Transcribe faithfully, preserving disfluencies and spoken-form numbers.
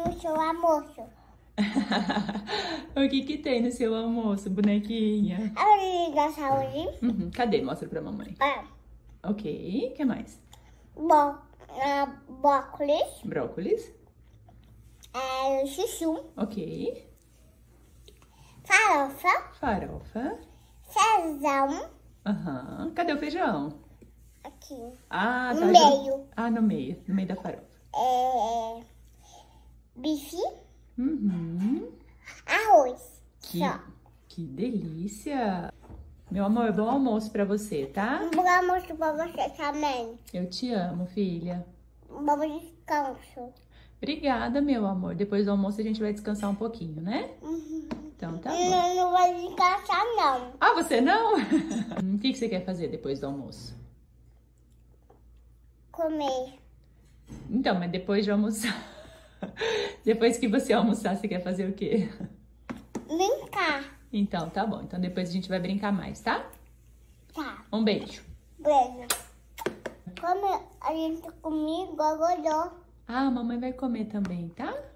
no seu almoço? O que que tem no seu almoço, bonequinha? A barriga saúde. Uhum. Cadê? Mostra pra mamãe. É. Ok, o que mais? Bó, é, brócolis. Brócolis. É, chuchu. Ok. Farofa. Farofa. Feijão. Aham. Cadê o feijão? Aqui. Ah, No tá. meio. Ah, no meio. No meio da farofa. É, bife. Uhum. Arroz. Que, Só. que delícia. Meu amor, bom almoço pra você, tá? Um bom almoço pra você também. Eu te amo, filha. Um bom descanso. Obrigada, meu amor. Depois do almoço a gente vai descansar um pouquinho, né? Uhum. Então tá bom. Não, não vai descansar, não. Ah, você não? O que que você quer fazer depois do almoço? Comer. Então, mas depois de almoçar. Depois que você almoçar, você quer fazer o quê? Brincar. Então, tá bom. Então depois a gente vai brincar mais, tá? Tá. Um beijo. Beijo. Come a gente comigo agora. Ah, a mamãe vai comer também, tá?